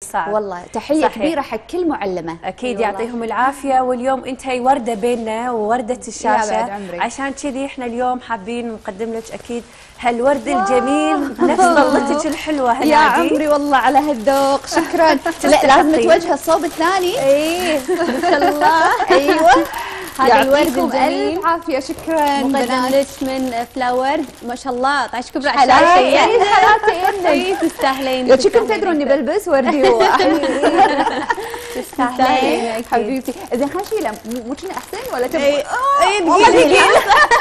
صعب. والله تحيه صحيح. كبيره حق كل معلمه. اكيد يعطيهم العافيه. واليوم انت هي ورده بيننا وورده الشاشه، عشان كذي احنا اليوم حابين نقدم لك اكيد هالورد الجميل نفس طلتك الحلوه هنادي. يا عمري والله على هالذوق، شكرا. لا لازم نتوجه الصوب الثاني. ايه ما شاء الله. ايوه هذا الورد يعطيكم الجميل الف عافيه. شكرا مقدم لك من فلاور، ما شاء الله طايش كبر على حلاتين الشاشه. اي تستاهلين. يا شكرا تدرون اني بلبس وردي تستاهلين حبيبتي. زين خلينا نشيله، مو كنا احسن ولا تبغى؟ اي دقيقه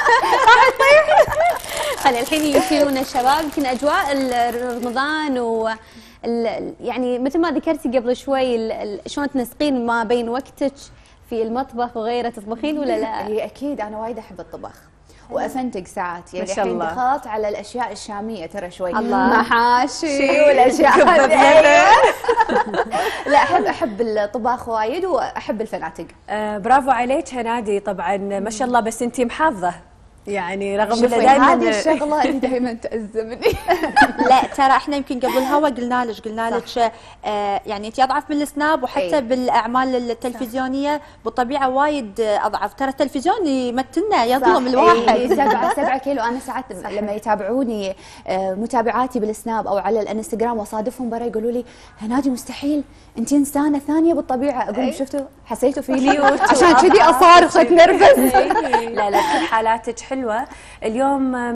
خلي الحين يشيلون الشباب. يمكن اجواء رمضان و يعني مثل ما ذكرتي قبل شوي شلون تنسقين ما بين وقتك في المطبخ وغيره، تطبخين ولا لا؟ هي اكيد انا وايد احب الطبخ وافنتق ساعات، يعني ما شاء الله. الحين دخلت على الاشياء الشاميه ترى شوي، الله. محاشي والاشياء هذه. لا احب الطباخ وايد واحب الفناتق. برافو عليك هنادي. طبعا ما شاء الله، بس انت محافظه يعني رغم انه شوفي دائما هذه الشغله اللي دائما تأزمني. لا ترى احنا يمكن قبل الهوا قلنا لك يعني انت اضعف من السناب، وحتى بالاعمال التلفزيونيه بالطبيعه وايد اضعف. ترى التلفزيون يمتلنا يظلم الواحد. 7 كيلو. انا ساعات لما يتابعوني متابعاتي بالسناب او على الانستغرام واصادفهم برا يقولوا لي هنادي مستحيل انت انسانه ثانيه بالطبيعه. اقول شفتوا حسيتوا فيني عشان كذي اصارخ اتنرفز. لا كل حالاتك حلوه اليوم.